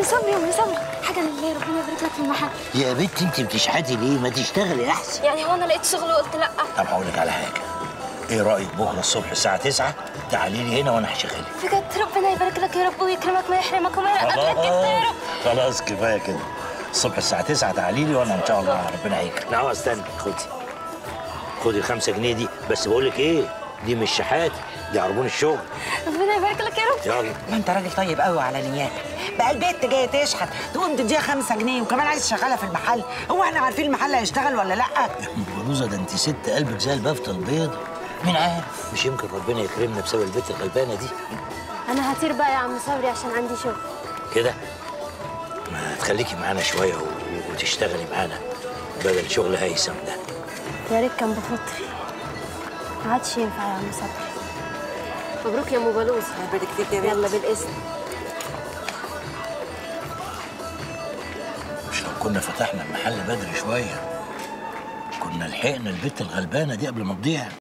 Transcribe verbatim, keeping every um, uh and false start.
صبري يا عم صبري، حاجه لله، ربنا يبارك لك في المحل. يا بنتي انت بتشحتي ليه؟ ما تشتغلي احسن. يعني هو انا لقيت شغل وقلت لا؟ طب هقول لك على حاجه، ايه رايك بكره الصبح الساعه تسعة تعالي لي هنا وانا هشغلك؟ بجد ربنا يبارك لك يا رب ويكرمك ما يحرمك وما يرقبك كده يا رب. خلاص كفايه كده، الصبح الساعه تسعة تعالي لي وانا ان شاء الله ربنا هيكرمك. لا استني، خدي خدي الخمسة جنيه دي، بس بقول لك ايه، دي مش شحات، دي عربون الشغل. ربنا يبارك لك يا رب. يلا. ما انت راجل طيب قوي على نياتك، بقى البيت جايه تشحت تقوم تديها خمسة جنيه وكمان عايز تشغلها في المحل، هو احنا عارفين المحل هيشتغل ولا لا؟ يا ام بلوزه ده انت ست قلبك زي البافته البيضه، مين عارف مش يمكن ربنا يكرمنا بسبب البنت الغلبانه دي. انا هطير بقى يا عم صبري عشان عندي شغل. كده ما تخليكي معانا شويه و... وتشتغلي معانا بدل شغل هيثم ده. يا ريت كان بفطري، ما عادش ينفع يا عم صبري. مبروك يا ام بلوزه. يبارك فيك يا بنت. يلا بالاذن. مش لو كنا فتحنا المحل بدري شويه كنا لحقنا البت الغلبانه دي قبل ما تضيع.